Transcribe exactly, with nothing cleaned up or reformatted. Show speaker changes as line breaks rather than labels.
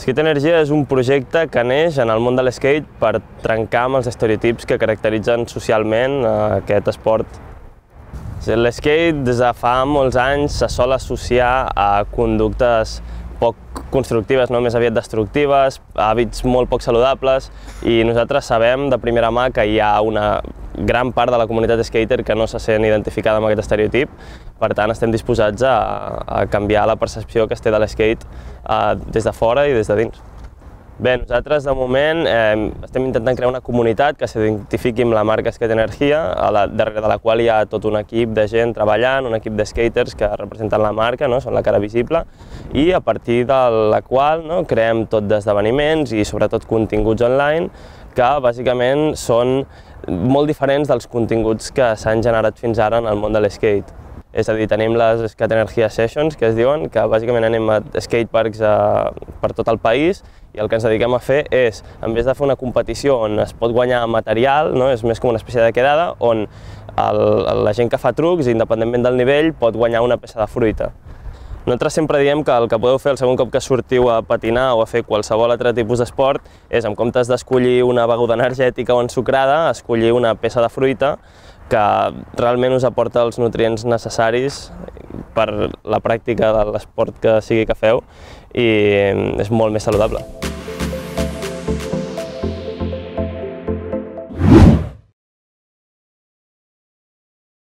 Skate Energia és un projecte que neix en el món de l'skate per trencar amb els estereotips que caracteritzen socialment aquest esport. L'skate des de fa molts anys se sol associar a conductes poc constructives, no? Més aviat destructives, hàbits molt poc saludables, i nosaltres sabem de primera mà que hi ha una gran part de la comunitat skater que no se sent identificada amb aquest estereotip. Per tant, estem disposats a, a canviar la percepció que es té de l'skate eh, des de fora i des de dins. Bé, nosaltres de moment eh, estem intentant crear una comunitat que s'identifiqui amb la marca Skate Energia, a la, darrere de la qual hi ha tot un equip de gent treballant, un equip de skaters que representen la marca, no? Són la cara visible, i a partir de la qual no, creem tot d'esdeveniments i sobretot continguts online que bàsicament són molt diferents dels continguts que s'han generat fins ara en el món de l'skate. És a dir, tenim les Skate Energia Sessions, que es diuen, que bàsicament anem a skateparks per tot el país, i el que ens dediquem a fer és, en vez de fer una competició on es pot guanyar material, no? És més com una espècie de quedada, on el, la gent que fa trucs, independentment del nivell, pot guanyar una peça de fruita. Nosaltres sempre diem que el que podeu fer el segon cop que sortiu a patinar o a fer qualsevol altre tipus d'esport és, en comptes d'escollir una beguda energètica o ensucrada, escollir una peça de fruita que realment us aporta els nutrients necessaris per la pràctica de l'esport que sigui que feu i és molt més saludable.